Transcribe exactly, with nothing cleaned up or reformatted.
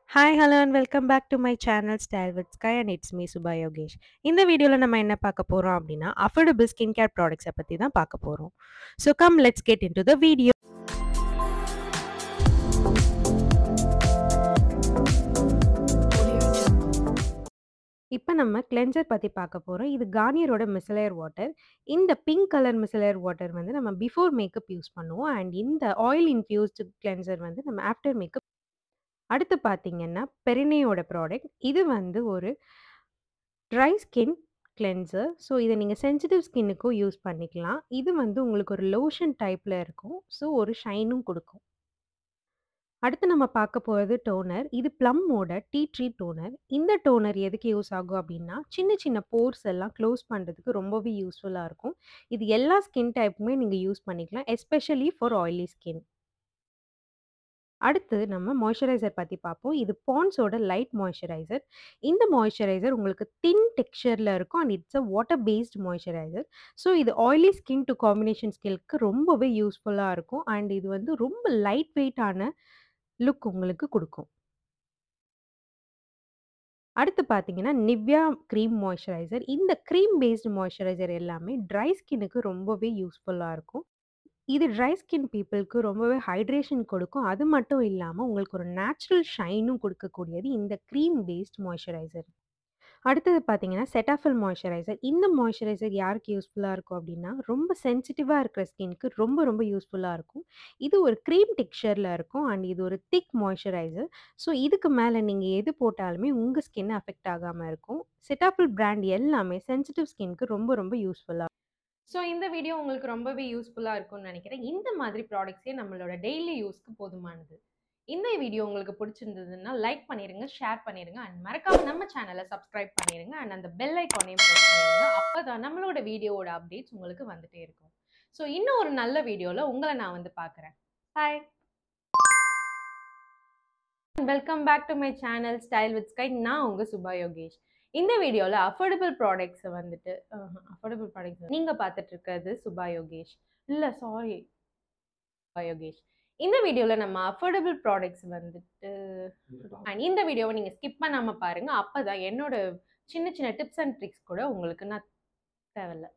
Hi, hello and welcome back to my channel Style with Sky and it's me Subha Yogesh. இந்த வீடியோல நம்ம என்ன பார்க்க போறோம் அப்படின்னா affordable skincare products பத்தி தான் பார்க்க போறோம். So come let's get into the video. இப்ப நம்ம கிளென்சர் பத்தி பார்க்க போறோம். இது கார்னியரோட மிசலர் வாட்டர். இந்த பிங்க் கலர் மிசலர் வாட்டர் வந்து நம்ம பிஃபோர் மேக்கப் யூஸ் பண்ணுவோம். அண்ட் இந்த ஆயில் இன்ஃப்யூஸ்டு கிளென்சர் வந்து நம்ம ஆஃப்டர் மேக்கப். அடுத்து பார்த்தீங்கன்னா, பெரினேயோட ப்ராடக்ட். இது வந்து ஒரு ட்ரை ஸ்கின் கிளென்சர். ஸோ இத நீங்க சென்சிட்டிவ் ஸ்கின்னுக்கும் யூஸ் பண்ணிக்கலாம். இது வந்து உங்களுக்கு ஒரு லோஷன் டைப்ல இருக்கும். ஸோ ஒரு ஷைனும் குடுக்கும். அடுத்து நம்ம பார்க்க போறது டோனர். இது ப்ளம்மோட டீ ட்ரீ டோனர். இந்த டோனர் எதுக்கு யூஸ் ஆகும் அப்டின்னா, சின்ன சின்ன போர்ஸ் எல்லாம் க்ளோஸ் பண்றதுக்கு ரொம்பவே யூஸ்ஃபுல்லா இருக்கும். இது எல்லா ஸ்கின் டைப்புமே நீங்க யூஸ் பண்ணிக்கலாம். Especially for oily skin. அடுத்து நம்ம மாய்ஸ்சரைசர் பத்தி பார்ப்போம். இது பாண்ட்ஸோட லைட் மாய்ஸ்சரைசர். இந்த மாய்ஸ்சரைசர் உங்களுக்கு தின் டெக்ஸ்சர்ல இருக்கும் and it's a water based moisturiser. So இது ஆயிலி ஸ்கின் டூ காம்பினேஷன் ஸ்கின்க்கு ரொம்பவே யூஸ்ஃபுல்லா இருக்கும். அண்ட் இது வந்து ரொம்ப லைட் வெயிட்டான லுக் உங்களுக்கு குடுக்கும். அடுத்து பார்த்தீங்கன்னா, நிவ்யா கிரீம் மாய்ஸ்சரைசர். இந்த கிரீம் பேஸ்டு மாய்ஸ்சரைசர் எல்லாமே ட்ரை ஸ்கின்னுக்கு ரொம்பவே யூஸ்ஃபுல்லா இருக்கும். இது ட்ரை ஸ்கின் பீப்பிள்க்கு ரொம்பவே ஹைட்ரேஷன் கொடுக்கும். அது மட்டும் இல்லாம, உங்களுக்கு ஒரு நேச்சுரல் ஷைனும் குடுக்கக்கூடியது இந்த கிரீம் பேஸ்ட் மாய்ஸ்சரைசர். அடுத்தது பார்த்தீங்கன்னா, செட்டாஃபில் மாய்ஸ்சரைசர். இந்த மாய்ஸ்சரைசர் யாருக்கு யூஸ்ஃபுல்லா இருக்கும் அப்டின்னா, ரொம்ப சென்சிட்டிவா இருக்கிற ஸ்கின்க்கு ரொம்ப ரொம்ப யூஸ்ஃபுல்லா இருக்கும். இது ஒரு கிரீம் டெக்ஸ்சர்ல இருக்கும் அண்ட் இது ஒரு திக் மாய்ஸ்சரைசர். ஸோ இதுக்கு மேல நீங்க எது போட்டாலுமே உங்க ஸ்கின் அஃபெக்ட் ஆகாம இருக்கும். செட்டாஃபில் பிராண்ட் எல்லாமே சென்சிட்டிவ் ஸ்கின்க்கு ரொம்ப ரொம்ப யூஸ்ஃபுல்லா. ஸோ இந்த வீடியோ உங்களுக்கு ரொம்பவே யூஸ்ஃபுல்லா இருக்கும்னு நினைக்கிறேன். இந்த மாதிரி ப்ராடக்ட்ஸே நம்மளோட டெய்லி யூஸ்க்கு போதுமானது. இந்த வீடியோ உங்களுக்கு பிடிச்சிருந்ததுன்னா லைக் பண்ணிருங்க, ஷேர் பண்ணிருங்க அண்ட் மறக்காம நம்ம சேனலை சப்ஸ்கிரைப் பண்ணிருங்க அண்ட் அந்த பெல் ஐகானையும் பிரஸ் பண்ணிருங்க. அப்பதான் நம்மளோட வீடியோவோட அப்டேட்ஸ் உங்களுக்கு வந்துட்டே இருக்கும். ஸோ இன்னும் ஒரு நல்ல வீடியோல உங்களை நான் வந்து பார்க்குறேன். Bye. Welcome back to my channel style with sky. நான் உங்க சுபா யோகேஷ். இந்த வீடியோல அஃபோர்டபுள் ப்ராடக்ட்ஸ் வந்துட்டு அஃபோர்டபுள் ப்ராடக்ட்ஸ் நீங்க பார்த்துட்டு இருக்கிறது சுபா யோகேஷ். இல்ல சாரி சுபா யோகேஷ். இந்த வீடியோல நம்ம அஃபோர்டபுள் ப்ராடக்ட்ஸ் வந்துட்டு அண்ட் இந்த வீடியோவை நீங்க ஸ்கிப் பண்ணாம பாருங்க. அப்பதான் என்னோட சின்ன சின்ன டிப்ஸ் அண்ட் ட்ரிக்ஸ் கூட உங்களுக்கு நான் தேவையில்ல.